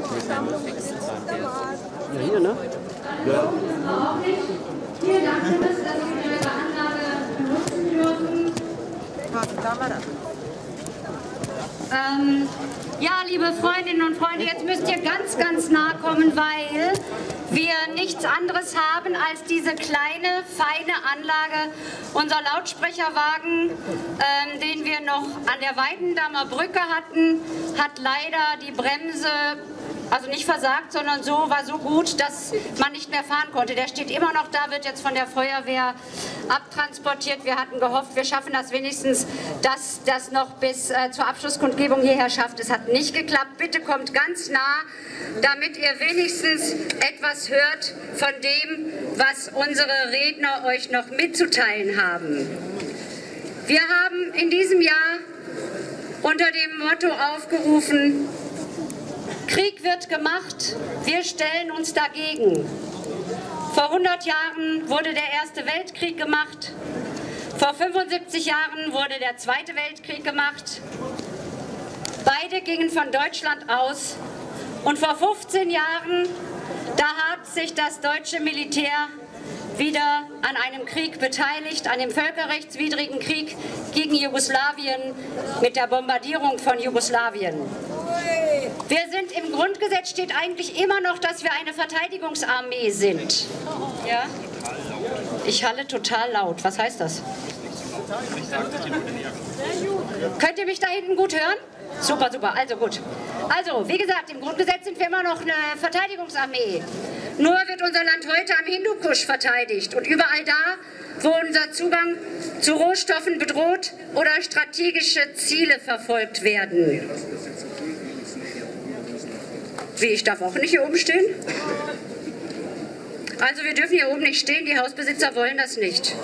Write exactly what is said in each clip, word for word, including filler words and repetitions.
Ja, hier, ne? Ja. Vielen Dank, dass Sie Ihre Anlage benutzen dürfen. Ähm, ja, liebe Freundinnen und Freunde, jetzt müsst ihr ganz, ganz nah kommen, weil wir nichts anderes haben als diese kleine, feine Anlage. Unser Lautsprecherwagen, ähm, den wir noch an der Weidendammer Brücke hatten, hat leider die Bremse, also nicht versagt, sondern so war so gut, dass man nicht mehr fahren konnte. Der steht immer noch da, wird jetzt von der Feuerwehr abtransportiert. Wir hatten gehofft, wir schaffen das wenigstens, dass das noch bis äh, zur Abschlusskundgebung hierher schafft. Es hat nicht geklappt. Bitte kommt ganz nah, damit ihr wenigstens etwas hört von dem, was unsere Redner euch noch mitzuteilen haben. Wir haben in diesem Jahr unter dem Motto aufgerufen: Krieg wird gemacht, wir stellen uns dagegen. Vor hundert Jahren wurde der Erste Weltkrieg gemacht, vor fünfundsiebzig Jahren wurde der Zweite Weltkrieg gemacht. Beide gingen von Deutschland aus und vor fünfzehn Jahren, da hat sich das deutsche Militär wieder an einem Krieg beteiligt, an dem völkerrechtswidrigen Krieg gegen Jugoslawien mit der Bombardierung von Jugoslawien. Wir sind im Grundgesetz, steht eigentlich immer noch, dass wir eine Verteidigungsarmee sind. Ja? Ich halle total laut. Was heißt das? Könnt ihr mich da hinten gut hören? Super, super. Also gut. Also, wie gesagt, im Grundgesetz sind wir immer noch eine Verteidigungsarmee. Nur wird unser Land heute am Hindukusch verteidigt und überall da, wo unser Zugang zu Rohstoffen bedroht oder strategische Ziele verfolgt werden. Wie, ich darf auch nicht hier oben stehen? Also wir dürfen hier oben nicht stehen, die Hausbesitzer wollen das nicht.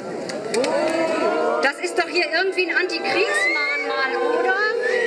Das ist doch hier irgendwie ein Antikriegsmahnmal, oder?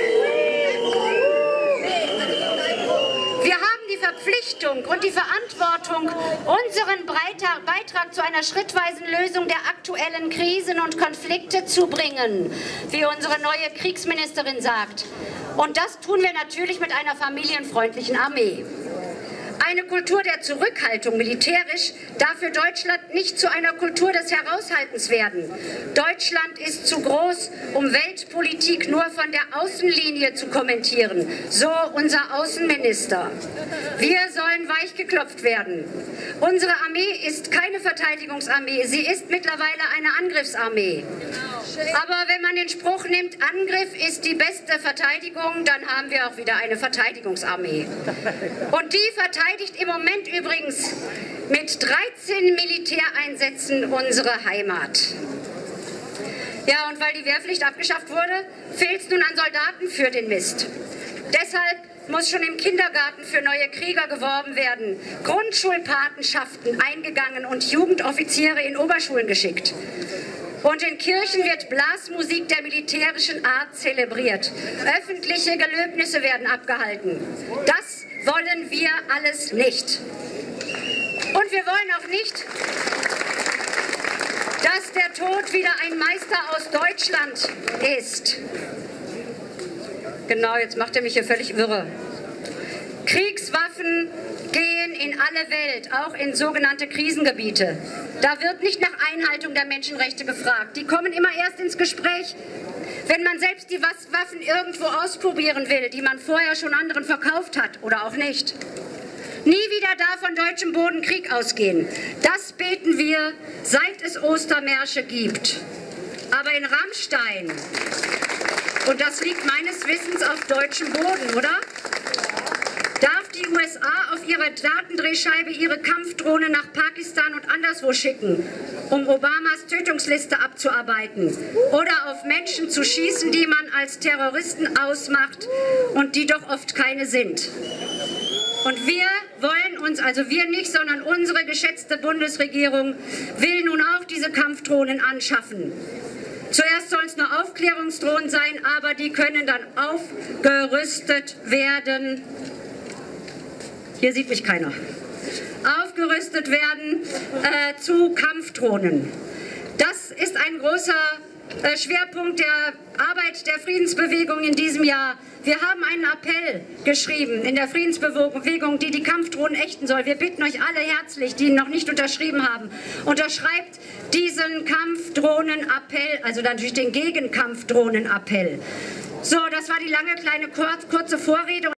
Wir haben die Verpflichtung und die Verantwortung, unseren Beitrag zu einer schrittweisen Lösung der aktuellen Krisen und Konflikte zu bringen, wie unsere neue Kriegsministerin sagt. Und das tun wir natürlich mit einer familienfreundlichen Armee. Eine Kultur der Zurückhaltung militärisch darf für Deutschland nicht zu einer Kultur des Heraushaltens werden. Deutschland ist zu groß, um Weltpolitik nur von der Außenlinie zu kommentieren, so unser Außenminister. Wir sollen weichgeklopft werden. Unsere Armee ist keine Verteidigungsarmee, sie ist mittlerweile eine Angriffsarmee. Aber wenn man den Spruch nimmt, Angriff ist die beste Verteidigung, dann haben wir auch wieder eine Verteidigungsarmee. Und die verteidigt im Moment übrigens mit dreizehn Militäreinsätzen unsere Heimat. Ja, und weil die Wehrpflicht abgeschafft wurde, fehlt es nun an Soldaten für den Mist. Deshalb muss schon im Kindergarten für neue Krieger geworben werden, Grundschulpatenschaften eingegangen und Jugendoffiziere in Oberschulen geschickt. Und in Kirchen wird Blasmusik der militärischen Art zelebriert. Öffentliche Gelöbnisse werden abgehalten. Das wollen wir alles nicht. Und wir wollen auch nicht, dass der Tod wieder ein Meister aus Deutschland ist. Genau, jetzt macht er mich hier völlig wirre. Kriegswaffen gehen in alle Welt, auch in sogenannte Krisengebiete. Da wird nicht nach Einhaltung der Menschenrechte gefragt. Die kommen immer erst ins Gespräch, wenn man selbst die Waffen irgendwo ausprobieren will, die man vorher schon anderen verkauft hat oder auch nicht. Nie wieder darf von deutschem Boden Krieg ausgehen. Das beten wir, seit es Ostermärsche gibt. Aber in Rammstein, und das liegt meines Wissens auf deutschem Boden, oder? Darf die U S A auf ihre Datendrehscheibe ihre Kampfdrohne nach Pakistan und anderswo schicken, um Obamas Tötungsliste abzuarbeiten oder auf Menschen zu schießen, die man als Terroristen ausmacht und die doch oft keine sind. Und wir wollen uns, also wir nicht, sondern unsere geschätzte Bundesregierung will nun auch diese Kampfdrohnen anschaffen. Zuerst sollen es nur Aufklärungsdrohnen sein, aber die können dann aufgerüstet werden. Hier sieht mich keiner. Aufgerüstet werden äh, zu Kampfdrohnen. Das ist ein großer äh, Schwerpunkt der Arbeit der Friedensbewegung in diesem Jahr. Wir haben einen Appell geschrieben in der Friedensbewegung, die die Kampfdrohnen ächten soll. Wir bitten euch alle herzlich, die ihn noch nicht unterschrieben haben, unterschreibt diesen Kampfdrohnenappell, also natürlich den Gegenkampfdrohnenappell. So, das war die lange, kleine, kurze Vorrede.